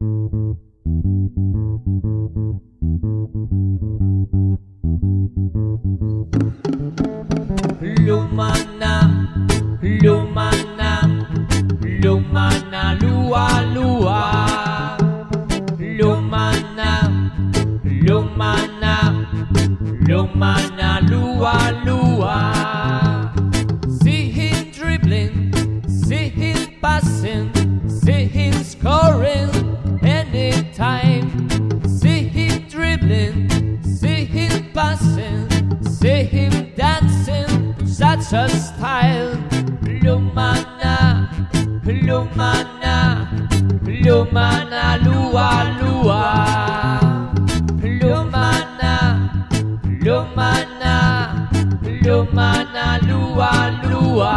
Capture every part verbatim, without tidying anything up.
Lumana, lumana, lumana, lua, lua. Lumana, lumana, lumana, lua, lua. See him dribbling, see him passing, see him scoring anytime. See him dribbling, see him passing, see him dancing, such a style. Lumana, lumana, lumana, lua, lua. Lumana, lumana, lumana, lua, lua.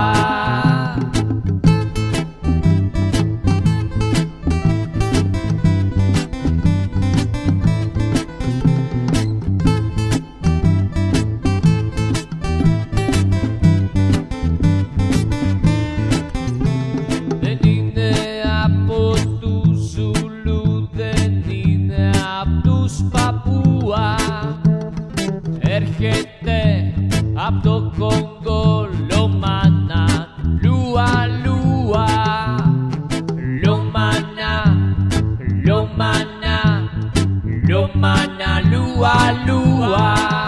Ergete, Abdo Congo, Lomana, Lua, Lua. Lomana, Lomana, Lomana, Lua, Lua.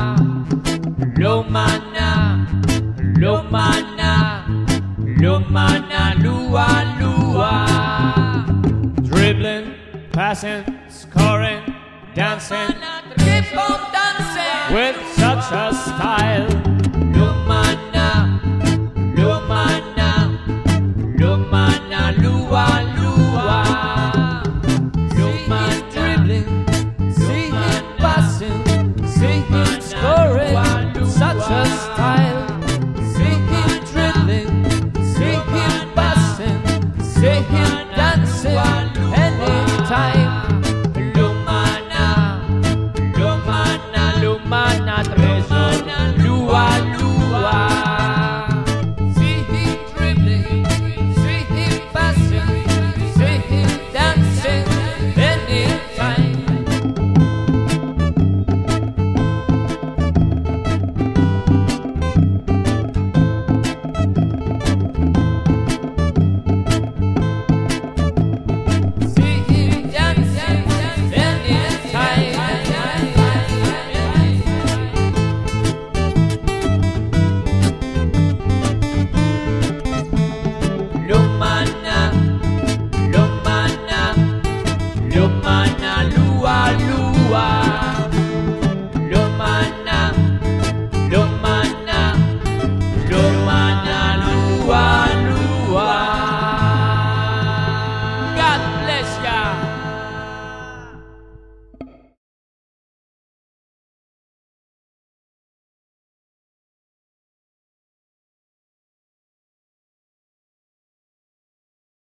Lomana, Lomana, Lomana, Lua, Lua. Dribbling, passing, scoring, dancing, keep on dancing with such a style.